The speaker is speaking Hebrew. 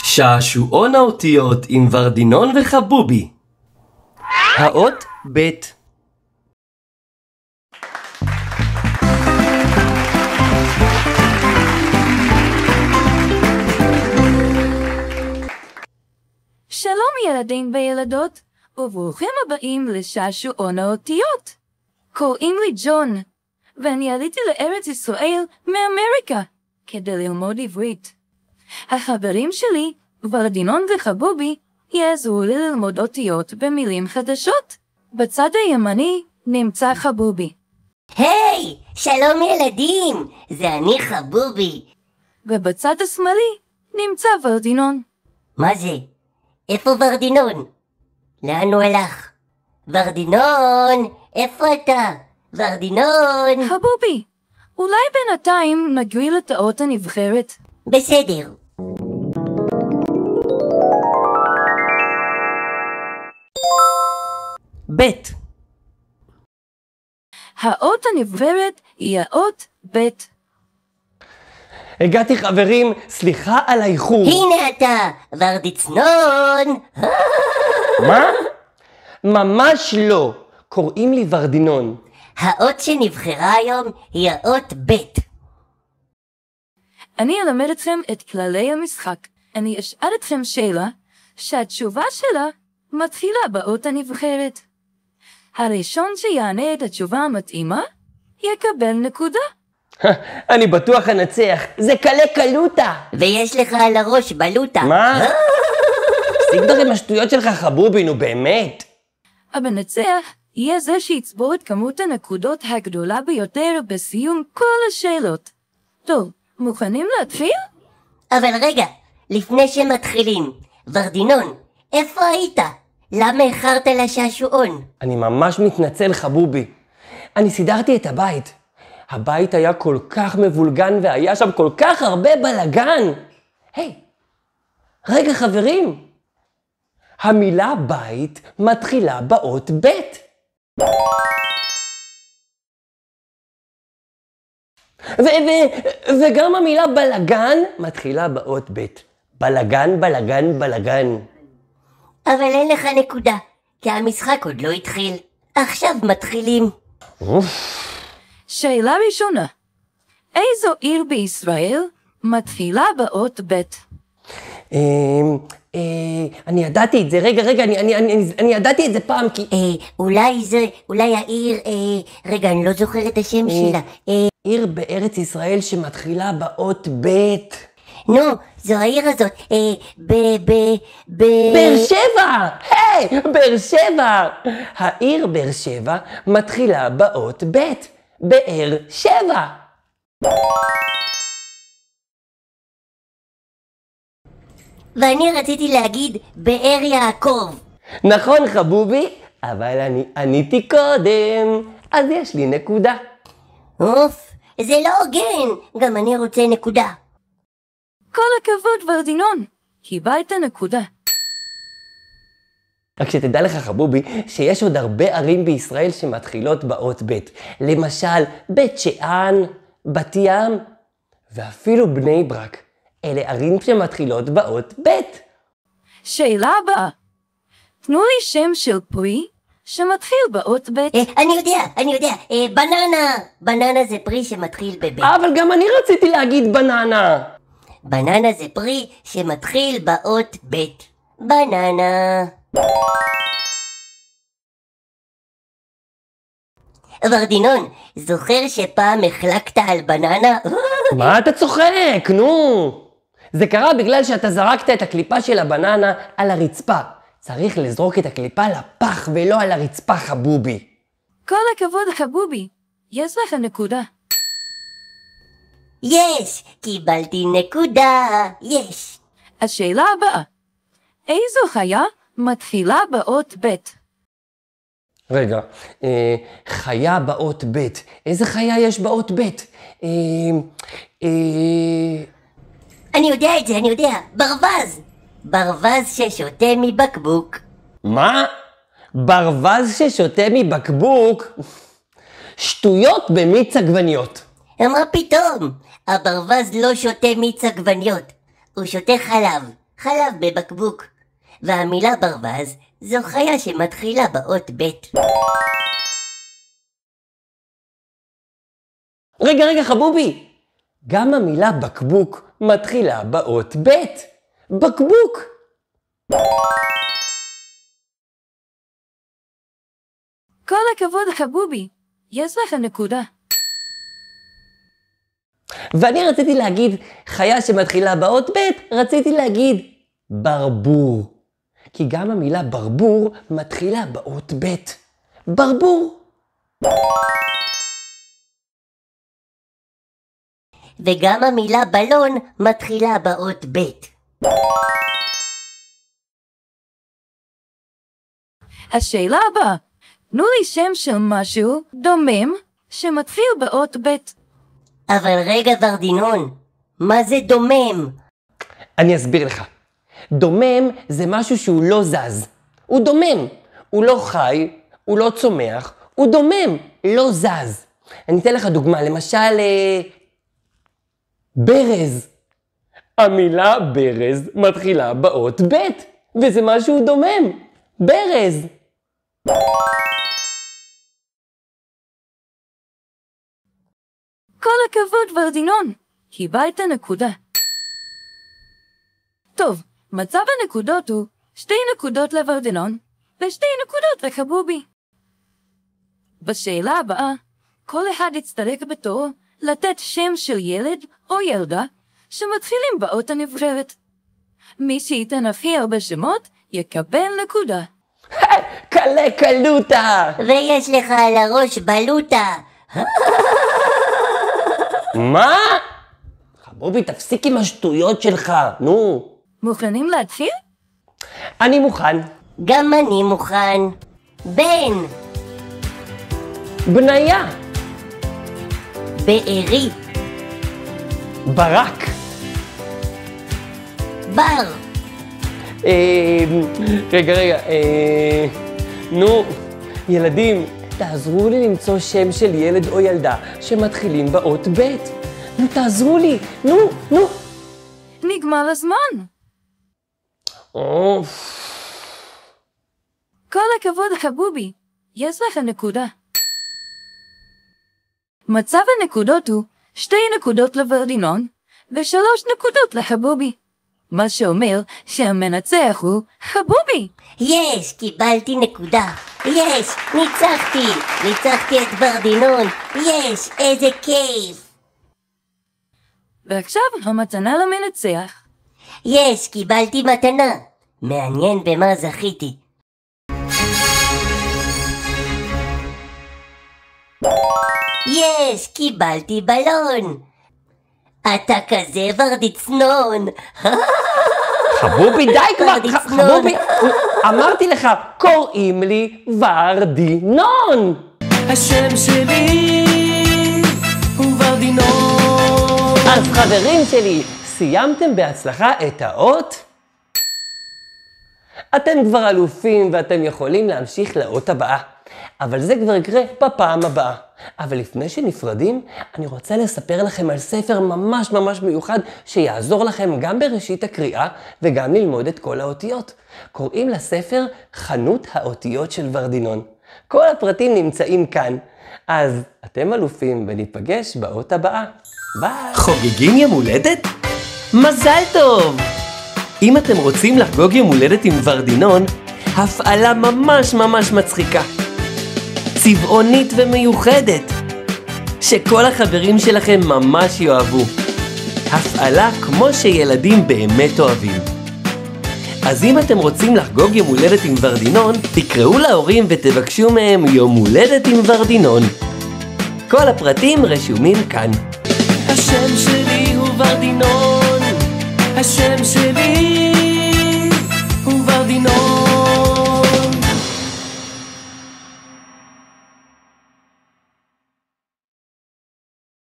שעשועון האותיות עם ורדינון וחבובי. האות ב'. שלום ילדים וילדות, וברוכים הבאים לשעשועון האותיות. קוראים לי ג'ון, ואני עליתי לארץ ישראל מאמריקה כדי ללמוד עברית. החברים שלי, ורדינון וחבובי, יעזרו לי ללמוד אותיות במילים חדשות. בצד הימני נמצא חבובי. היי, שלום ילדים, זה אני חבובי. ובצד השמאלי נמצא ורדינון. מה זה? איפה ורדינון? לאן הוא הלך? ורדינון, איפה אתה? ורדינון. חבובי, אולי בינתיים נגריל את האות הנבחרת? בסדר. ב'. האות הנבחרת היא האות ב'. הגעתי חברים, סליחה על האיחור. הנה אתה, ורדיצנון. מה? ממש לא. קוראים לי ורדינון. האות שנבחרה היום היא האות ב'. אני אלמד אתכם את כללי המשחק. אני אשאל אתכם שאלה שהתשובה שלה מתחילה באות הנבחרת. הראשון שיענה את התשובה המתאימה יקבל נקודה. אני בטוח אנצח, זה קלה קלוטה. ויש לך על הראש בלוטה. מה? תפסיק כבר עם השטויות שלך חבובי, נו באמת. המנצח יהיה זה שיצבור את כמות הנקודות הגדולה ביותר בסיום כל השאלות. טוב, מוכנים להתחיל? אבל רגע, לפני שמתחילים, ורדינון, איפה היית? למה איחרת לשעשועון? אני ממש מתנצל חבובי. אני סידרתי את הבית. הבית היה כל כך מבולגן והיה שם כל כך הרבה בלגן. היי, רגע חברים. המילה בית מתחילה באות ב'. וגם המילה בלגן מתחילה באות ב'. בלגן, בלגן, בלגן. אבל אין לך נקודה, כי המשחק עוד לא התחיל. עכשיו מתחילים. שאלה ראשונה, איזו עיר בישראל מתחילה באות ב'? אני ידעתי את זה, רגע, אני ידעתי את זה פעם כי... אולי העיר, רגע, אני לא זוכר את השם שלה. עיר בארץ ישראל שמתחילה באות ב'. נו, זו העיר הזאת, באר שבע! היי, באר שבע! העיר באר שבע מתחילה באות ב'. באר שבע! ואני רציתי להגיד באר יעקב. נכון חבובי, אבל אני עניתי קודם, אז יש לי נקודה. אוף, זה לא הוגן, גם אני רוצה נקודה. כל הכבוד ורדינון, קיבלת נקודה. רק שתדע לך חבובי, שיש עוד הרבה ערים בישראל שמתחילות באות ב'. למשל, בית שאן, בת ים, ואפילו בני ברק. אלה ערים שמתחילות באות ב'. שאלה הבאה, תנו לי שם של פרי שמתחיל באות ב'. אני יודע, בננה. בננה זה פרי שמתחיל בב'. אבל גם אני רציתי להגיד בננה. בננה זה פרי שמתחיל באות ב'. בננה. ורדינון, זוכר שפעם החלקת על בננה? מה אתה צוחק? נו! זה קרה בגלל שאתה זרקת את הקליפה של הבננה על הרצפה. צריך לזרוק את הקליפה לפח ולא על הרצפה חבובי. כל הכבוד חבובי, יש לך נקודה. יש, קיבלתי נקודה, יש. השאלה הבאה, איזו חיה מתחילה באות ב'? רגע, חיה באות ב'. איזה חיה יש באות ב'? אני יודע את זה, ברווז. ברווז ששותה מבקבוק. מה? ברווז ששותה מבקבוק? שטויות במיץ עגבניות. מה פתאום? הברווז לא שותה מיץ עגבניות, הוא שותה חלב. חלב בבקבוק. והמילה ברווז זו חיה שמתחילה באות ב'. רגע, חבובי. גם המילה בקבוק מתחילה באות ב'. בקבוק. כל הכבוד חבובי, יש לך נקודה. ואני רציתי להגיד חיה שמתחילה באות ב', רציתי להגיד ברבור. כי גם המילה ברבור מתחילה באות ב'. ברבור. וגם המילה בלון מתחילה באות ב'. השאלה הבאה, תנו לי שם של משהו דומם שמתחיל באות ב'. אבל רגע ורדינון, מה זה דומם? אני אסביר לך. דומם זה משהו שהוא לא זז. הוא דומם. הוא לא חי, הוא לא צומח, הוא דומם, לא זז. אני אתן לך דוגמה, למשל, ברז. המילה ברז מתחילה באות ב', וזה משהו דומם. ברז. כל הכבוד ורדינון, קיבלת נקודה. טוב, מצב הנקודות הוא 2 נקודות לוורדינון ו2 נקודות לחבובי. בשאלה הבאה, כל אחד יצטרך בתורו לתת שם של ילד או ילדה שמתחילים באות הנבחרת. מי שייתן הכי הרבה שמות יקבל נקודה. קלה קלוטה. ויש לך על הראש בלוטה. מה? חבובי, תפסיק עם השטויות שלך, נו. מוכנים להתחיל? אני מוכן. גם אני מוכן. בן. בניה. בארי. ברק. בר. רגע, נו, ילדים, תעזרו לי למצוא שם של ילד או ילדה שמתחילים באות ב'. נו, תעזרו לי, נו. נגמר הזמן. כל הכבוד חבובי, יש לך נקודה. מצב הנקודות הוא 2 נקודות לוורדינון ו3 נקודות לחבובי. מה שאומר שהמנצח הוא חבובי. יש, קיבלתי נקודה. יש, ניצחתי את ורדינון. יש, איזה כיף. ועכשיו המתנה למנצח. יש, קיבלתי מתנה. מעניין במה זכיתי. יש, קיבלתי בלון. אתה כזה ורדיצנון. חבובי, די כבר, ורדיצנון. חבובי, אמרתי לך, קוראים לי ורדינון. השם שלי הוא ורדינון. אז חברים שלי, סיימתם בהצלחה את האות? אתם כבר אלופים ואתם יכולים להמשיך לאות הבאה. אבל זה כבר יקרה בפעם הבאה. אבל לפני שנפרדים, אני רוצה לספר לכם על ספר ממש מיוחד שיעזור לכם גם בראשית הקריאה וגם ללמוד את כל האותיות. קוראים לספר חנות האותיות של ורדינון. כל הפרטים נמצאים כאן. אז אתם אלופים וניפגש באות הבאה. ביי. חוגגים יום הולדת? מזל טוב! אם אתם רוצים לחגוג יום הולדת עם ורדינון, הפעלה ממש מצחיקה. צבעונית ומיוחדת, שכל החברים שלכם ממש יאהבו. הפעלה כמו שילדים באמת אוהבים. אז אם אתם רוצים לחגוג יום הולדת עם ורדינון, תקראו להורים ותבקשו מהם יום הולדת עם ורדינון. כל הפרטים רשומים כאן. השם שלי הוא ורדינון. השם שלי הוא ורדינון.